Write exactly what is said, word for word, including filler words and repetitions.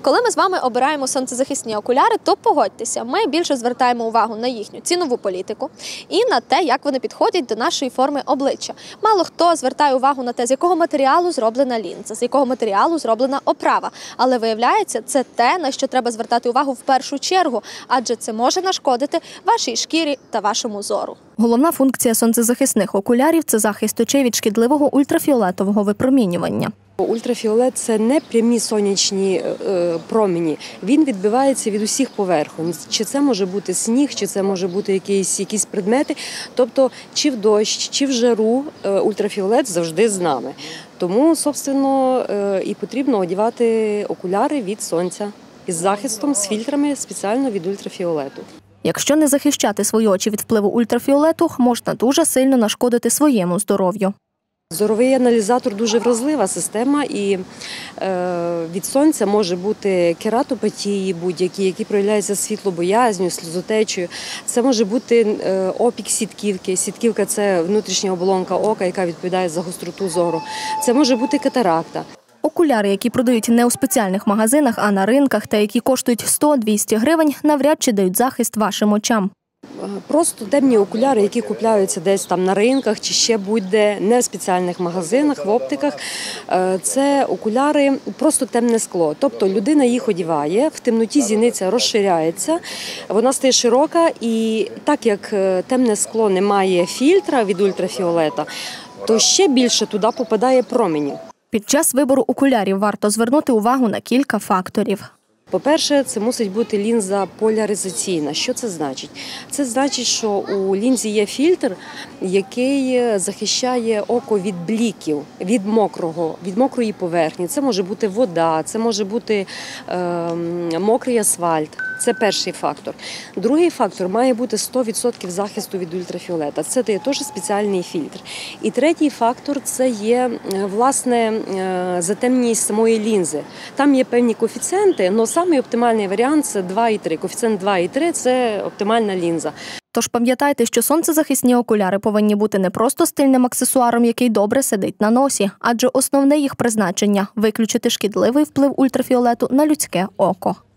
Коли ми з вами обираємо сонцезахисні окуляри, то погодьтеся, ми більше звертаємо увагу на їхню цінову політику і на те, як вони підходять до нашої форми обличчя. Мало хто звертає увагу на те, з якого матеріалу зроблена лінза, з якого матеріалу зроблена оправа. Але виявляється, це те, на що треба звертати увагу в першу чергу, адже це може нашкодити вашій шкірі та вашому зору. Головна функція сонцезахисних окулярів – це захист очей від шкідливого ультрафіолетового випромінювання. Ультрафіолет – це не прямі сонячні е, промені. Він відбивається від усіх поверхонь. Чи це може бути сніг, чи це може бути якісь, якісь предмети. Тобто, чи в дощ, чи в жару е, ультрафіолет завжди з нами. Тому, собственно, е, і потрібно одягати окуляри від сонця із захистом, з фільтрами спеціально від ультрафіолету. Якщо не захищати свої очі від впливу ультрафіолету, можна дуже сильно нашкодити своєму здоров'ю. Зоровий аналізатор – дуже вразлива система, і е, від сонця може бути кератопатії будь-які, які проявляються світлобоязню, сльозотечею. Це може бути е, опік сітківки. Сітківка – це внутрішня оболонка ока, яка відповідає за гостроту зору. Це може бути катаракта. Окуляри, які продають не у спеціальних магазинах, а на ринках, та які коштують сто-двісті гривень, навряд чи дають захист вашим очам. Просто темні окуляри, які купляються десь там на ринках чи ще будь-де, не в спеціальних магазинах, в оптиках. Це окуляри, просто темне скло. Тобто людина їх одягає, в темноті зіниця розширяється, вона стає широка, і так як темне скло не має фільтра від ультрафіолета, то ще більше туди попадає променів. Під час вибору окулярів варто звернути увагу на кілька факторів. По-перше, це мусить бути лінза поляризаційна. Що це значить? Це значить, що у лінзі є фільтр, який захищає око від бліків, від мокрого, від мокрої поверхні. Це може бути вода, це може бути е, мокрий асфальт. Це перший фактор. Другий фактор має бути сто відсотків захисту від ультрафіолета. Це є теж спеціальний фільтр. І третій фактор – це є, власне, затемненість самої лінзи. Там є певні коефіцієнти, але самий оптимальний варіант – це два і три. Коефіцієнт два і три – це оптимальна лінза. Тож пам'ятайте, що сонцезахисні окуляри повинні бути не просто стильним аксесуаром, який добре сидить на носі, адже основне їх призначення – виключити шкідливий вплив ультрафіолету на людське око.